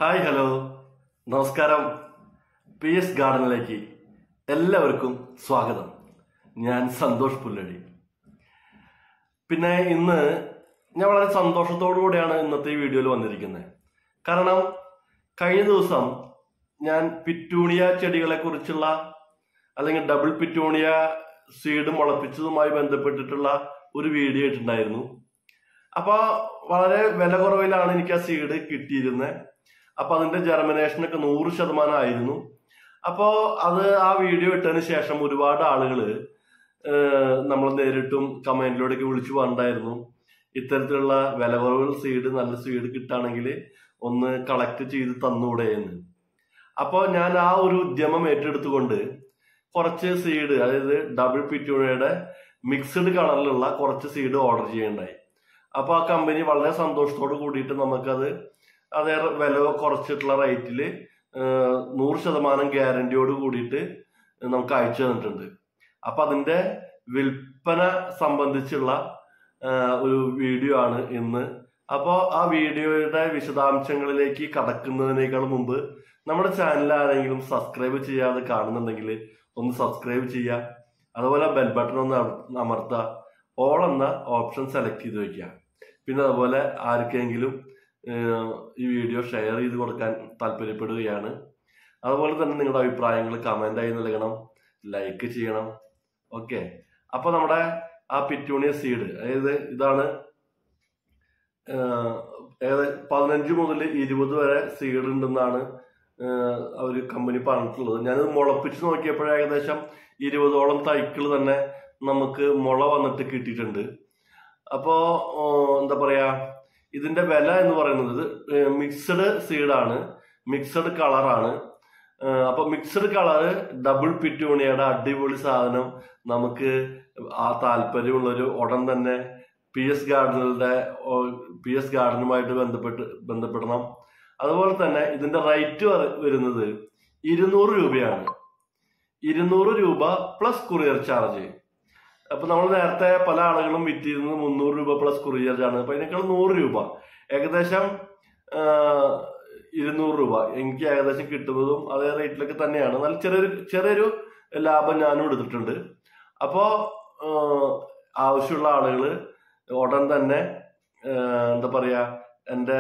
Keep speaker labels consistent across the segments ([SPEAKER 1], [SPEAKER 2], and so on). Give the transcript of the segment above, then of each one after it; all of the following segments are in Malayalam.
[SPEAKER 1] ഹായ് ഹലോ നമസ്കാരം. PS ഗാർഡനിലേക്ക് എല്ലാവർക്കും സ്വാഗതം. ഞാൻ സന്തോഷ് പുല്ലഴി. പിന്നെ ഇന്ന് ഞാൻ വളരെ സന്തോഷത്തോടു കൂടിയാണ് ഇന്നത്തെ ഈ വീഡിയോയിൽ വന്നിരിക്കുന്നത്. കാരണം കഴിഞ്ഞ ദിവസം ഞാൻ പിറ്റൂണിയ ചെടികളെ കുറിച്ചുള്ള അല്ലെങ്കിൽ ഡബിൾ പിറ്റൂണിയ സീഡ് മുളപ്പിച്ചതുമായി ബന്ധപ്പെട്ടിട്ടുള്ള ഒരു വീഡിയോ ഇട്ടുണ്ടായിരുന്നു. അപ്പൊ വളരെ വില കുറവിലാണ് എനിക്ക് ആ സീഡ് കിട്ടിയിരുന്നത്. അപ്പൊ അതിന്റെ ജെർമിനേഷനൊക്കെ 100% ആയിരുന്നു. അപ്പോ അത് ആ വീഡിയോ ഇട്ടതിന് ശേഷം ഒരുപാട് ആളുകള് നമ്മൾ നേരിട്ടും കമന്റിലൂടെയൊക്കെ വിളിച്ചു പറഞ്ഞിട്ടുണ്ടായിരുന്നു, ഇത്തരത്തിലുള്ള വില കുറവുകൾ സീഡ്, നല്ല സീഡ് കിട്ടുകയാണെങ്കിൽ ഒന്ന് കളക്ട് ചെയ്ത് തന്നൂടെ എന്ന്. അപ്പോ ഞാൻ ആ ഒരു ഉദ്യമം ഏറ്റെടുത്തുകൊണ്ട് കുറച്ച് സീഡ്, അതായത് ഡബിൾ പിറ്റൂണിയുടെ മിക്സ്ഡ് കളറിലുള്ള കുറച്ച് സീഡ് ഓർഡർ ചെയ്യണ്ടായി. അപ്പൊ ആ കമ്പനി വളരെ സന്തോഷത്തോട് കൂടിയിട്ട് നമുക്കത് അതേ വില കുറച്ചിട്ടുള്ള റേറ്റില് 100% ഗ്യാരണ്ടിയോട് കൂടിയിട്ട് നമുക്ക് അയച്ചു തന്നിട്ടുണ്ട്. അപ്പൊ അതിന്റെ വിൽപ്പന സംബന്ധിച്ചുള്ള ഒരു വീഡിയോ ആണ് ഇന്ന്. അപ്പോൾ ആ വീഡിയോയുടെ വിശദാംശങ്ങളിലേക്ക് കടക്കുന്നതിനേക്കാൾ മുമ്പ് നമ്മുടെ ചാനൽ ആരെങ്കിലും സബ്സ്ക്രൈബ് ചെയ്യാതെ കാണുന്നുണ്ടെങ്കിൽ ഒന്ന് സബ്സ്ക്രൈബ് ചെയ്യുക. അതുപോലെ ബെൽ ബട്ടൺ ഒന്ന് അമർത്തുക. ഓൾ എന്ന ഓപ്ഷൻ സെലക്ട് ചെയ്ത് വെക്കുക. പിന്നെ അതുപോലെ ആർക്കെങ്കിലും ഈ വീഡിയോ ഷെയർ ചെയ്ത് കൊടുക്കാൻ താല്പര്യപ്പെടുകയാണ്. അതുപോലെ തന്നെ നിങ്ങളുടെ അഭിപ്രായങ്ങൾ കമന്റായി നൽകണം, ലൈക്ക് ചെയ്യണം. ഓക്കെ, അപ്പൊ നമ്മുടെ ആ പിറ്റൂണിയ സീഡ്, അതായത് ഇതാണ് 15 മുതൽ 20 വരെ സീഡ് ഉണ്ടെന്നാണ് ഒരു കമ്പനി പറഞ്ഞിട്ടുള്ളത്. ഞാനിത് മുളപ്പിച്ച് നോക്കിയപ്പോഴേ ഏകദേശം 20ഓളം തൈക്കൾ തന്നെ നമുക്ക് മുള വന്നിട്ട് കിട്ടിയിട്ടുണ്ട്. അപ്പോ എന്താ പറയാ, ഇതിന്റെ വില എന്ന് പറയുന്നത് മിക്സഡ് സീഡാണ്, മിക്സഡ് കളറാണ്. അപ്പൊ മിക്സഡ് കളറ് ഡബിൾ പിറ്റൂണിയുടെ അടിപൊളി സാധനം നമുക്ക് ആ താല്പര്യമുള്ളൊരു ഉടൻ തന്നെ PS ഗാർഡനുമായിട്ട് ബന്ധപ്പെടണം. അതുപോലെ തന്നെ ഇതിന്റെ റേറ്റ് വരുന്നത് 200 രൂപയാണ്. 200 രൂപ പ്ലസ് കൊറിയർ ചാർജ്. അപ്പൊ നമ്മൾ നേരത്തെ പല ആളുകളും വിറ്റിരുന്നത് 300 രൂപ പ്ലസ് കൊറിയർ ചാർജ്. അപ്പൊ അതിനേക്കാൾ 100 രൂപ, ഏകദേശം 200 രൂപ എനിക്ക് ഏകദേശം കിട്ടുന്നതും അതേ റേറ്റിലൊക്കെ തന്നെയാണ്. നല്ല ചെറിയൊരു ലാഭം ഞാനും എടുത്തിട്ടുണ്ട്. അപ്പോ ആവശ്യമുള്ള ആളുകള് ഉടൻ തന്നെ എന്താ പറയാ, എന്റെ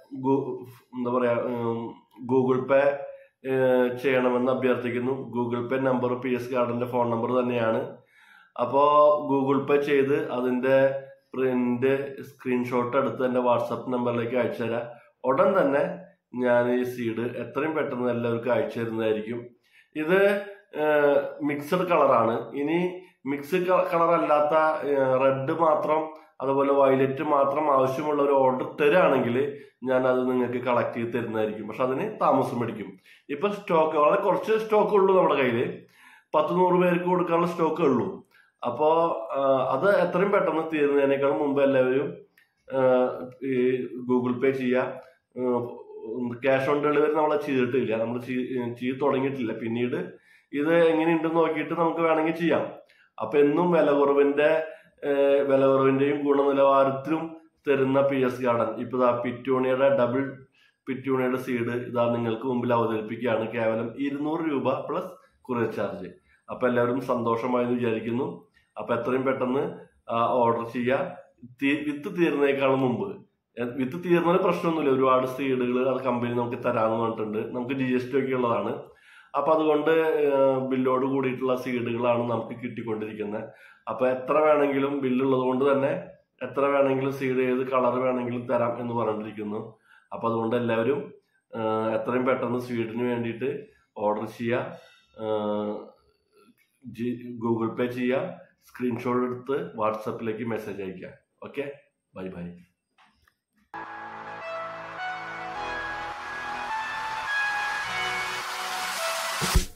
[SPEAKER 1] ഗൂഗിൾ പേ ചെയ്യണമെന്ന് അഭ്യർത്ഥിക്കുന്നു. ഗൂഗിൾ പേ നമ്പർ PS ഗാർഡന്റെ ഫോൺ നമ്പർ തന്നെയാണ്. അപ്പോ ഗൂഗിൾ പേ ചെയ്ത് അതിന്റെ പ്രിന്റ് സ്ക്രീൻഷോട്ട് എടുത്ത് എന്റെ വാട്സപ്പ് നമ്പറിലേക്ക് അയച്ചു തരാം. ഉടൻ തന്നെ ഞാൻ ഈ സീഡ് എത്രയും പെട്ടെന്ന് എല്ലാവർക്കും അയച്ചു തരുന്നതായിരിക്കും. ഇത് മിക്സഡ് കളറാണ്. ഇനി മിക്സ്ഡ് കളർ അല്ലാത്ത റെഡ് മാത്രം അതുപോലെ വയലറ്റ് മാത്രം ആവശ്യമുള്ള ഒരു ഓർഡർ തരാണെങ്കിൽ ഞാൻ അത് നിങ്ങൾക്ക് കളക്ട് ചെയ്ത് തരുന്നതായിരിക്കും. പക്ഷെ അതിന് താമസം പിടിക്കും. ഇപ്പൊ സ്റ്റോക്ക് വളരെ കുറച്ച് സ്റ്റോക്ക് ഉള്ളൂ നമ്മുടെ കയ്യില്. 10-100 പേർക്ക് കൊടുക്കാനുള്ള സ്റ്റോക്കേ ഉള്ളൂ. അപ്പോ അത് എത്രയും പെട്ടെന്ന് തീരുന്നതിനേക്കാൾ മുമ്പ് എല്ലാവരും ഈ ഗൂഗിൾ പേ ചെയ്യുക. ക്യാഷ് ഓൺ ഡെലിവറി നമ്മളെ ചെയ്തിട്ടില്ല, നമ്മൾ ചെയ്ത് തുടങ്ങിയിട്ടില്ല. പിന്നീട് ഇത് എങ്ങനെയുണ്ടെന്ന് നോക്കിയിട്ട് നമുക്ക് വേണമെങ്കിൽ ചെയ്യാം. അപ്പൊ എന്നും വില കുറവിന്റെയും ഗുണനിലവാരത്തിലും തരുന്ന PS ഗാർഡൻ ഇപ്പൊ ഡബിൾ പിറ്റൂണിയുടെ സീഡ് ഇതാ നിങ്ങൾക്ക് മുമ്പിൽ അവതരിപ്പിക്കുകയാണ്. കേവലം 200 രൂപ പ്ലസ് കൊറിയർ ചാർജ്. അപ്പൊ എല്ലാവരും സന്തോഷമായെന്ന് വിചാരിക്കുന്നു. അപ്പൊ എത്രയും പെട്ടെന്ന് ഓർഡർ ചെയ്യുക. വിത്ത് തീരുന്നതിനേക്കാളും മുമ്പ്. വിത്ത് തീർന്നതിന് പ്രശ്നമൊന്നുമില്ല, ഒരുപാട് സീഡുകൾ അത് കമ്പനി നമുക്ക് തരാമെന്ന് പറഞ്ഞിട്ടുണ്ട്. നമുക്ക് GST ഒക്കെ ഉള്ളതാണ്. അപ്പൊ അതുകൊണ്ട് ബില്ലോട് കൂടിയിട്ടുള്ള സീഡുകളാണ് നമുക്ക് കിട്ടിക്കൊണ്ടിരിക്കുന്നത്. അപ്പൊ എത്ര വേണമെങ്കിലും ബില്ലുള്ളത് കൊണ്ട് തന്നെ എത്ര വേണമെങ്കിലും സീഡ്, ഏത് കളർ വേണമെങ്കിലും തരാം എന്ന് പറഞ്ഞിരിക്കുന്നു. അപ്പൊ അതുകൊണ്ട് എല്ലാവരും എത്രയും പെട്ടെന്ന് സീഡിന് വേണ്ടിയിട്ട് ഓർഡർ ചെയ്യുക. ഗൂഗിൾ പേ ചെയ്യുക, സ്ക്രീൻഷോട്ട് എടുത്ത് വാട്സപ്പിലേക്ക് മെസ്സേജ് അയക്കുക. Okay, bye by.